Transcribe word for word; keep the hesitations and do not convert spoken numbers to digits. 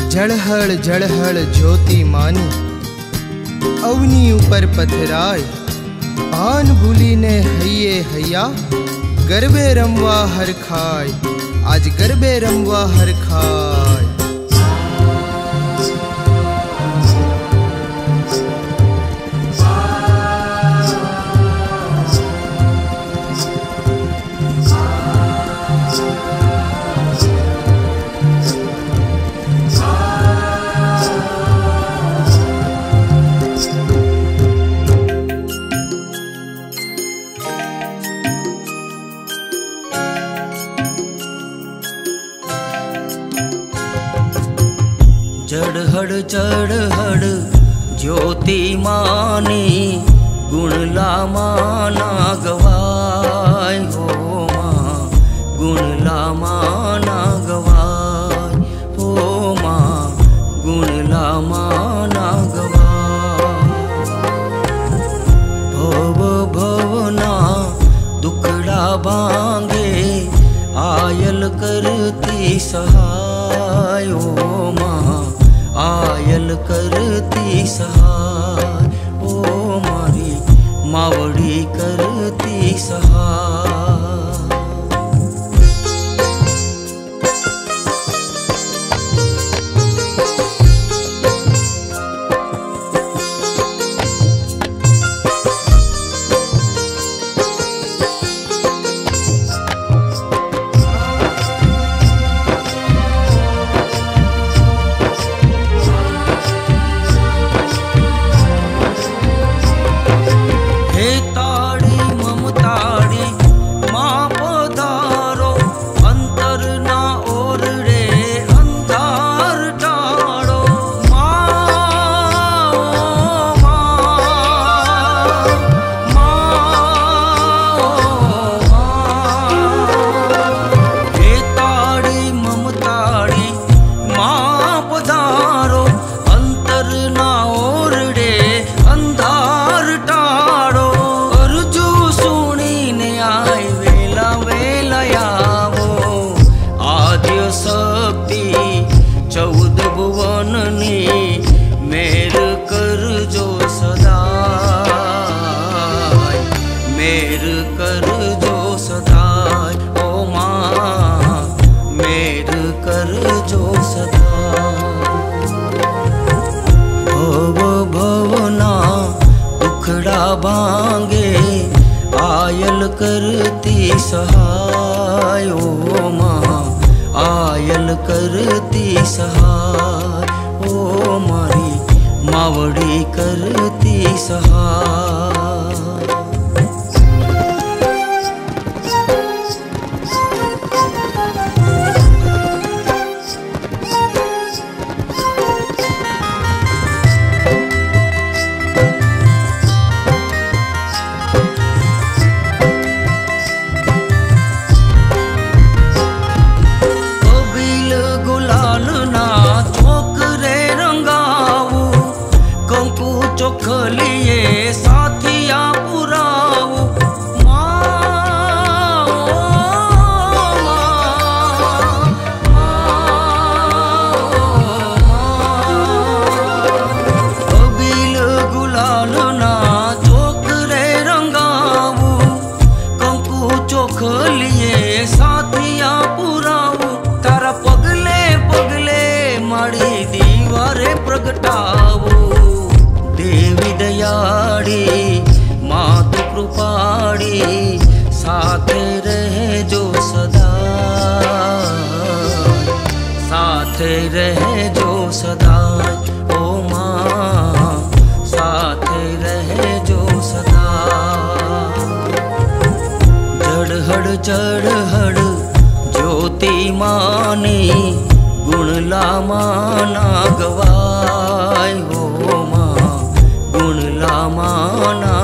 जड़हड़ जड़हड़ ज्योति मानी अवनी ऊपर पथराय। आन भूली ने हइये हैया गरबे रमवा हर खाय। आज गरबे रमवा हर खाय। जड़हड़ जड़हड़ ज्योति मानी गुण ला माना गवाय। हो माँ गुण ला माना गवाय। हो माँ गुण ला माना गवाय। भव भवना दुखड़ा भांगे आयल करती सहाय। ओ माँ आयल करती सहाय। ओ मारी मावड़ी करती सहाय। चौद भुवन ने मेर कर जो सदाय। मेर कर जो सदाय। ओ माँ मेर कर जो सदाय। भव भवना दुखड़ा भांगे आयल करती सहाय। ओ माँ आयल करती सहाय। ओ मारी मावड़ी करती सहाय। चोखलिए साथिया पुराऊ। कबील गुलाल ना चोकरे रंगाऊ। कंकु चोखलिए साथिया पुराऊ। तारा पगले पगले माड़ी दीवारे प्रगटाऊ। देवी दयाड़ी मात कृपाड़ी साथे रहे जो सदा। साथे रहे जो सदा। ओ माँ साथे रहे जो सदा। जड़हड़ जड़हड़ ज्योति मानी गुण ला माना गवाय। हो माँ गुण ला माना